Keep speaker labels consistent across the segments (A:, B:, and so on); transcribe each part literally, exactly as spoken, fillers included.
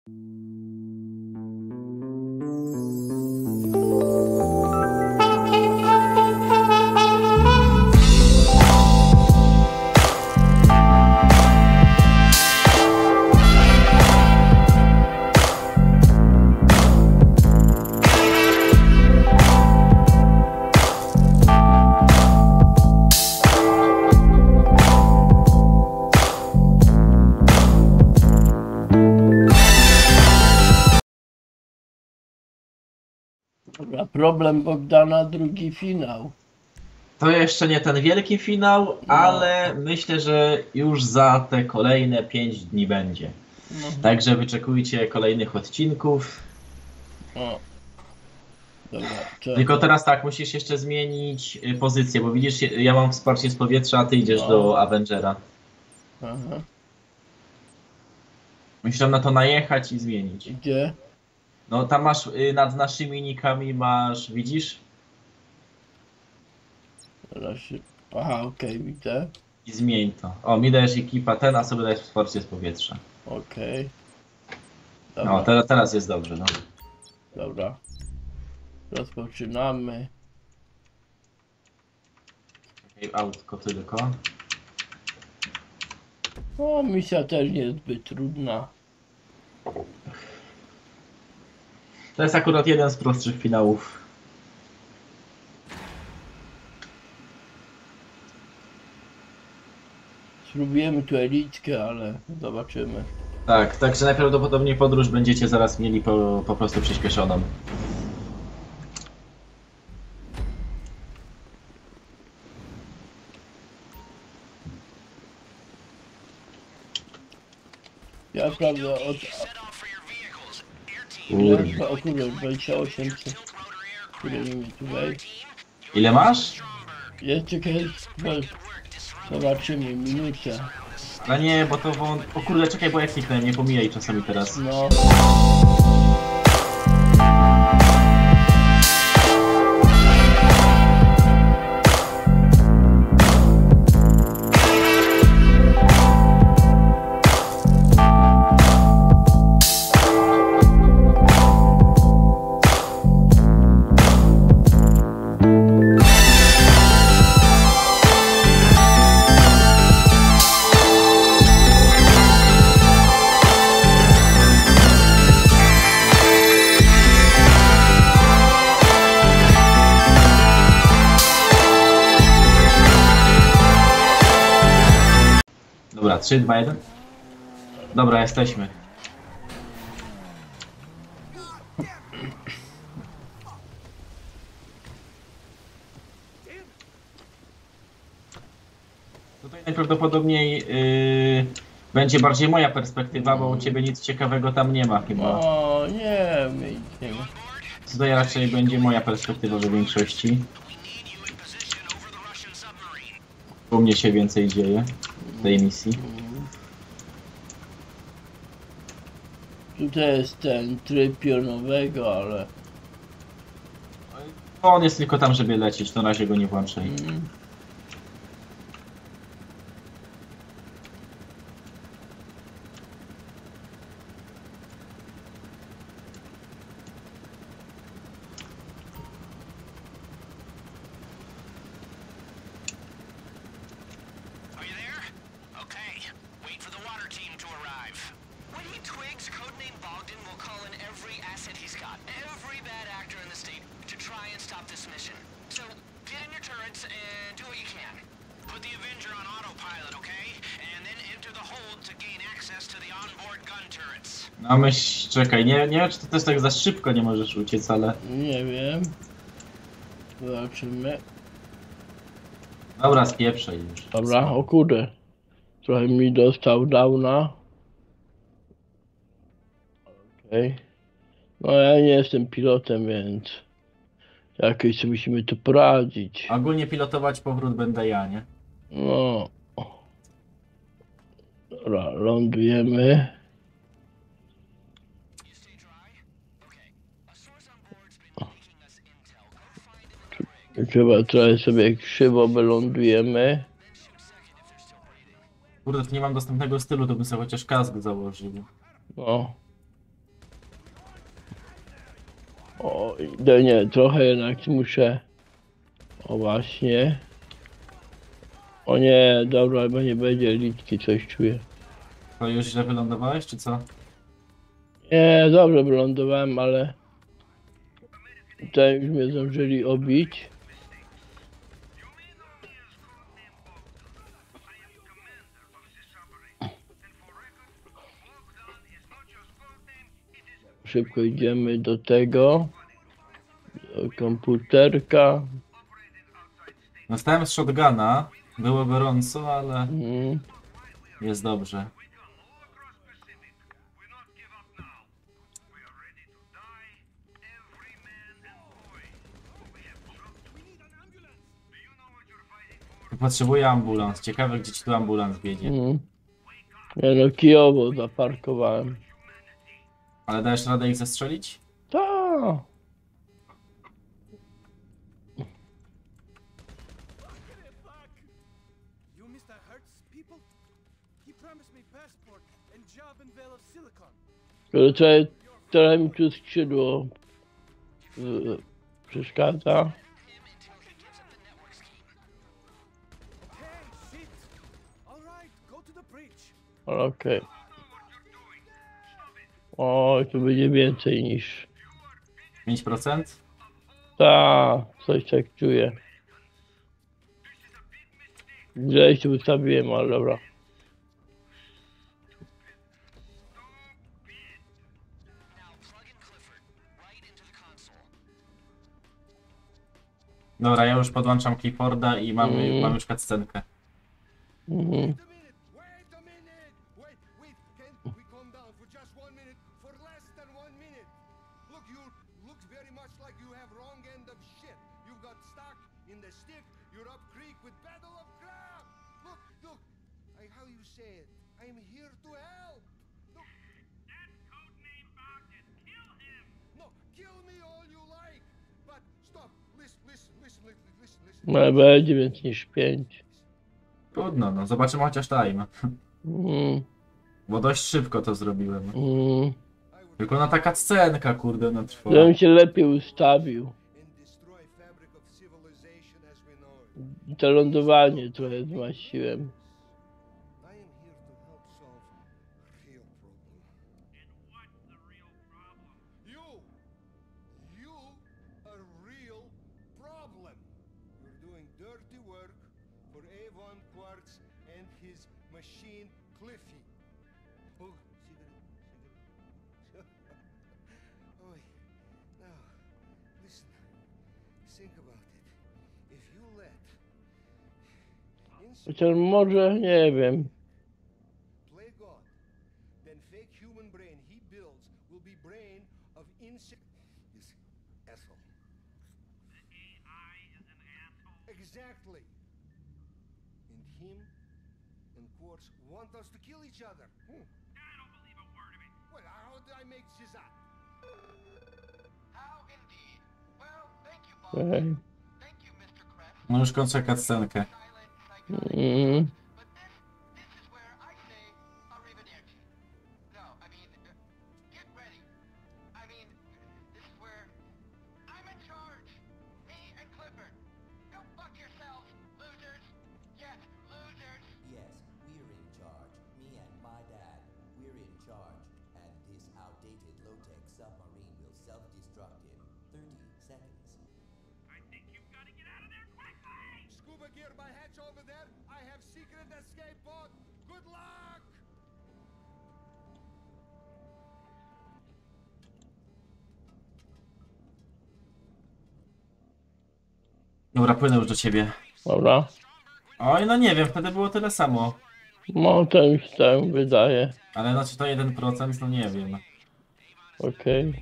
A: A problem Bogdana, drugi finał.
B: To jeszcze nie ten wielki finał,
A: No.
B: ale myślę, że już za te kolejne pięć dni będzie.
A: No.
B: Także wyczekujcie kolejnych odcinków.
A: O. Dobra, czekaj.
B: Tylko teraz tak, musisz jeszcze zmienić y, pozycję, bo widzisz, ja mam wsparcie z powietrza, a ty idziesz
A: No.
B: do Avengera.
A: Aha.
B: Musisz tam na to najechać i zmienić.
A: Gdzie?
B: No tam masz, y, nad naszymi nikami masz, widzisz?
A: Teraz się... Aha, okej, widzę.
B: I zmień to. O, mi dajesz ekipa ten, a sobie dajesz wsparcie z powietrza.
A: Okej. Dobra,
B: No, teraz, teraz jest dobrze, no.
A: dobra. Rozpoczynamy.
B: Autko tylko.
A: O, misja też nie jest zbyt trudna.
B: To jest akurat jeden z prostszych finałów.
A: Spróbujemy tu elitkę, ale zobaczymy.
B: Tak, także najprawdopodobniej podróż będziecie zaraz mieli po, po prostu przyspieszoną.
A: Ja prawda od...
B: Kurde.
A: O kurde, dwadzieścia osiem, które nie mnie tutaj.
B: Ile masz?
A: Jest czekaj, zobaczymy, minutę.
B: No nie, bo to wą... O kurde, czekaj, bo ja kliknąłem, nie pomijaj czasami teraz.
A: No.
B: Dobra, trzy, dwa, jeden. Dobra, jesteśmy. Tutaj najprawdopodobniej yy, będzie bardziej moja perspektywa, bo u ciebie nic ciekawego tam nie ma chyba.
A: O nie, my idziemy.
B: Tutaj raczej będzie moja perspektywa w większości. U mnie się więcej dzieje w tej misji.
A: Tutaj jest ten tryb pionowego, ale...
B: On jest tylko tam, żeby lecieć, to na razie go nie włączaj.
A: Mm.
B: No myśl, czekaj, nie, nie wiem czy to też tak za szybko nie możesz uciec, ale...
A: Nie wiem. Zobaczymy.
B: Dobra, spieprzaj już.
A: Dobra, o kurde. Trochę mi dostał downa. Okej. Okay. No ja nie jestem pilotem, więc... Jakoś sobie musimy tu poradzić.
B: Ogólnie pilotować powrót będę ja, nie?
A: No. Dobra, lądujemy. Trzeba trochę sobie krzywo wylądujemy.
B: Kurde, to nie mam dostępnego stylu, to bym sobie chociaż kask założył.
A: No. O, idę, nie, trochę jednak muszę. O właśnie. O nie, dobra, chyba nie będzie litki, coś czuję.
B: To już źle wylądowałeś, czy co?
A: Nie, dobrze wylądowałem, ale tutaj już mnie zdążyli obić. Szybko idziemy do tego. Do komputerka.
B: Dostałem z shotguna. Było gorąco, ale
A: Mhm.
B: jest dobrze. Potrzebuję ambulans. Ciekawe, gdzie ci tu ambulans wiedzie.
A: Mhm. Ja no kijowo zaparkowałem.
B: Ale dajesz radę ich zastrzelić?
A: Ta.
C: You mister Hertz people? He promised me passport and job in Vale of Silicon.
A: Ale trochę, trochę mi tu skrzydło y, przeszkadza.
C: Okay, shit. All right, go to the bridge.
A: Ale okej. O, tu będzie więcej niż.
B: pięć procent?
A: Ta, coś tak czuję. Gdzieś tu ustawiłem, ale dobra.
B: Dobra, ja już podłączam Clifforda i mamy,
A: Mm.
B: mamy już cutscenkę.
A: Mhm.
C: Wait a minute, wait a minute. Wait, wait, can we calm down for just one minute? For less than one minute. Look, you look very much like you have wrong end of shit. You got stuck in the stick, you're up creek with battle of crab. Look, look, I, how you say it? I'm here to help. Look. That's codename Bogdan. Kill him. No, kill me all you like. But stop. Listen, listen, listen, listen, listen, listen.
A: No będzie więcej niż pięć.
B: Trudno, no. Zobaczymy chociaż time.
A: Mhm.
B: Bo dość szybko to zrobiłem.
A: Mhm.
B: Tylko na taka scenka, kurde, no trwa.
A: Ja bym się lepiej ustawił.
C: And destroy fabric of civilization as we know it.
A: I to lądowanie trochę zmaściłem.
C: I am here to help solve real problem. And what's the real problem? You! You are real problem. You're doing dirty work for Avon Quartz and his machine Cliffy. Oh, cigarette, cigarette. Oi, now, listen. Think about it. If you let
A: Chociaż może, nie wiem.
C: play God, then fake human brain he builds will be brain of insect. This asshole. The A I is an asshole. Exactly. And him and Quartz want us to kill each other. Hmm. I don't believe a word of it. Well, how did I make this up? How indeed. Well, thank you, Bob.
A: Okej.
C: Thank you, mister Krabs.
B: No już kończę cutscenkę.
A: Mhm.
C: But this, this is where I say arrivederci. No, I mean, uh, get ready. I mean, this is where I'm in charge. Me and Clifford. Go fuck yourselves, losers. Yes, losers.
D: Yes, we're in charge. Me and my dad. We're in charge. And this outdated low-tech submarine will self-destruct in thirty seconds.
C: Scuba gear by hatch over there. I have secret escape pod. Good luck.
B: Dobra, płynę już do ciebie.
A: Dobra.
B: Oj, no nie wiem, wtedy było tyle samo.
A: No to mi się tak wydaje.
B: Ale znaczy to jeden procent, no nie wiem.
A: Okej.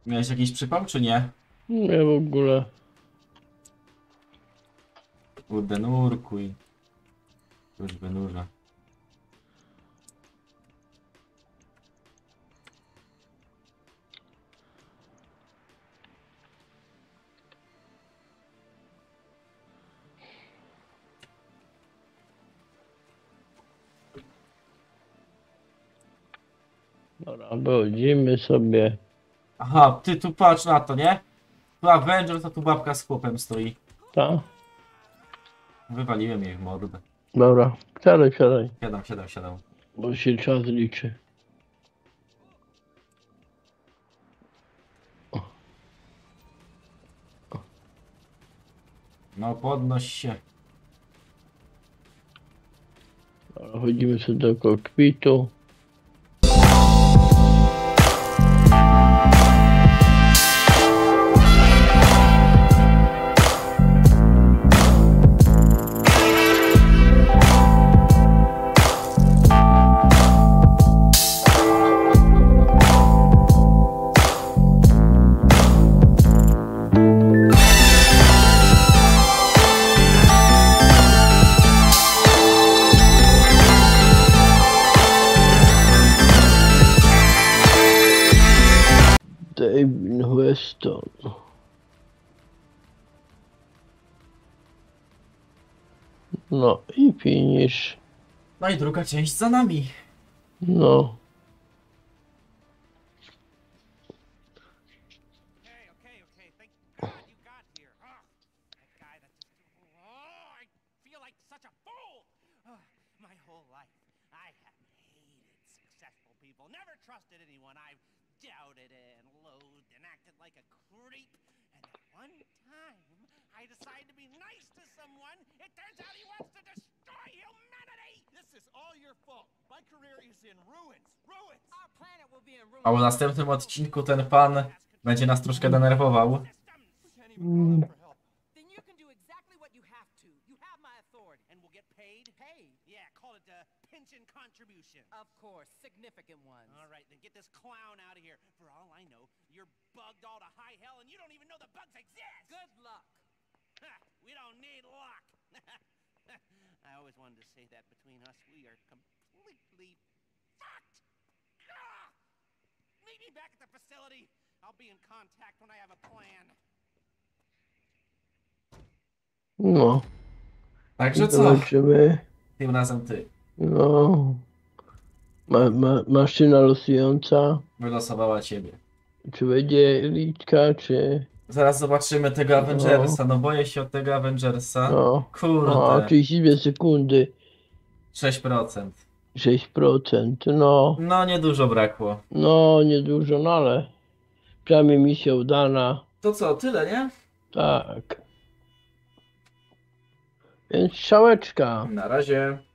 B: Miałeś jakiś przypał, czy nie?
A: Nie w ogóle.
B: Kurde, nurkuj. Już wynurza.
A: Dobra, wychodzimy sobie.
B: Aha, ty tu patrz na to, nie? Tu Avenger, to tu babka z chłopem stoi.
A: Tak?
B: Wywaliłem jej w mordę.
A: Dobra, siadaj, siadaj.
B: Siadam, siadam, siadam.
A: Bo się czas liczy.
B: No podnoś się.
A: Dobra, chodzimy sobie do kokpitu. David Weston. No i finish.
B: No i druga część za nami.
A: No.
E: Okay, okay, okay. Thank God you got here. Oh, that guy that just. Oh, I feel like such a fool. Oh, my whole life, I have hated successful people. Never trusted anyone. I've doubted and loathed and acted like a creep. And that one time, I decided to be nice to someone. It turns out he wants to destroy humanity.
C: This is all your fault. My career is in ruins. Ruins.
E: Our planet will be in ruins.
B: A w następnym odcinku ten pan będzie nas troszkę denerwował.
C: We can't even call out for help.
E: Then you can do exactly what you have to. You have my authority. And we'll get paid? Paid? Yeah, call it a pension contribution. Of course, significant ones. All right, then get this clown out of here. For all I know, you're bugged all to high hell and you don't even know the bugs exist. Good luck. We don't need luck. I always wanted to say that between us, we are completely fucked. Ah! Meet me back at the facility. I'll be in contact when I have a plan.
A: No.
B: Także co?
A: Zobaczymy.
B: Tym razem ty.
A: No. Ma, ma, maszyna losująca.
B: Wylosowała ciebie.
A: Czy będzie liczka, czy...
B: Zaraz zobaczymy tego Avengersa. No boję się od tego Avengersa.
A: No. O,
B: Kurde.
A: trzydzieści dwie sekundy.
B: sześć procent.
A: sześć procent. No.
B: No niedużo brakło.
A: No, niedużo, no ale... Przynajmniej misja udana.
B: To co, tyle, nie?
A: Tak. Więc strzałeczka.
B: Na razie.